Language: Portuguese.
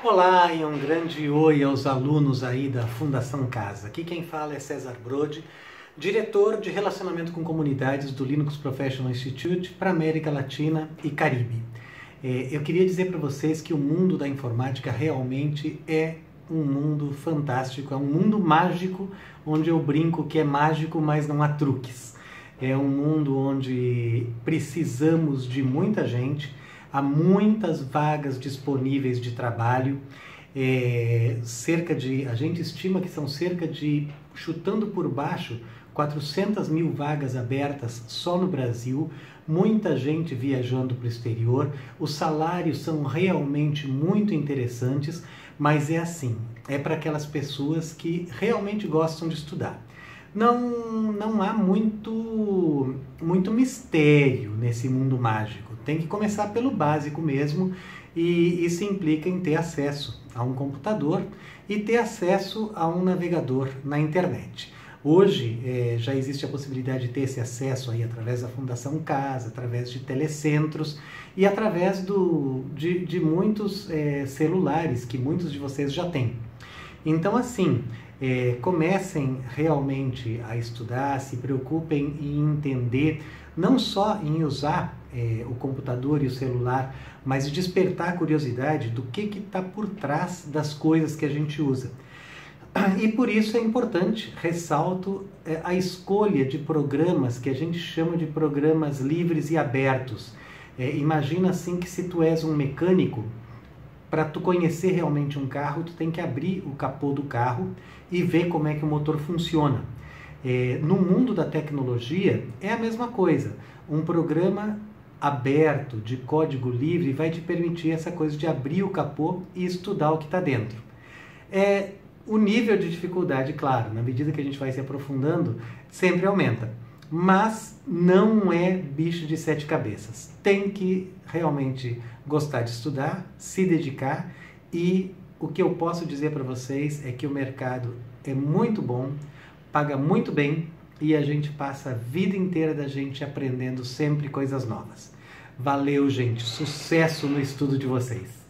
Olá e um grande oi aos alunos aí da Fundação Casa. Aqui quem fala é César Brode, diretor de Relacionamento com Comunidades do Linux Professional Institute para América Latina e Caribe. Eu queria dizer para vocês que o mundo da informática realmente é um mundo fantástico, é um mundo mágico, onde eu brinco que é mágico, mas não há truques. É um mundo onde precisamos de muita gente, há muitas vagas disponíveis de trabalho, a gente estima que são cerca de, chutando por baixo, 400 mil vagas abertas só no Brasil, muita gente viajando para o exterior, os salários são realmente muito interessantes, mas é assim, é para aquelas pessoas que realmente gostam de estudar. Não há muito mistério nesse mundo mágico. Tem que começar pelo básico mesmo, e isso implica em ter acesso a um computador e ter acesso a um navegador na internet. Hoje já existe a possibilidade de ter esse acesso aí através da Fundação Casa, através de telecentros e através de muitos celulares que muitos de vocês já têm. Então, assim, comecem realmente a estudar, se preocupem em entender, não só em usar o computador e o celular, mas despertar a curiosidade do que está por trás das coisas que a gente usa. E por isso é importante, ressalto, a escolha de programas que a gente chama de programas livres e abertos. Imagina assim que se tu és um mecânico, para tu conhecer realmente um carro, tu tem que abrir o capô do carro e ver como é que o motor funciona. No mundo da tecnologia é a mesma coisa. Um programa aberto, de código livre, vai te permitir essa coisa de abrir o capô e estudar o que está dentro. O nível de dificuldade, claro, na medida que a gente vai se aprofundando, sempre aumenta. Mas não é bicho de sete cabeças. Tem que realmente gostar de estudar, se dedicar, e o que eu posso dizer para vocês é que o mercado é muito bom, paga muito bem e a gente passa a vida inteira da gente aprendendo sempre coisas novas. Valeu, gente! Sucesso no estudo de vocês!